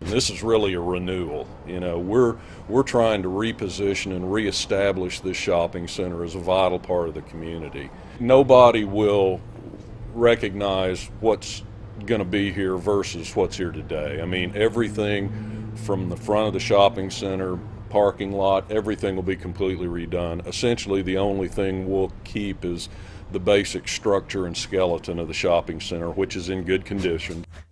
This is really a renewal. You know, we're trying to reposition and reestablish this shopping center as a vital part of the community. Nobody will recognize what's going to be here versus what's here today. I mean, everything from the front of the shopping center, parking lot, everything will be completely redone. Essentially, the only thing we'll keep is the basic structure and skeleton of the shopping center, which is in good condition.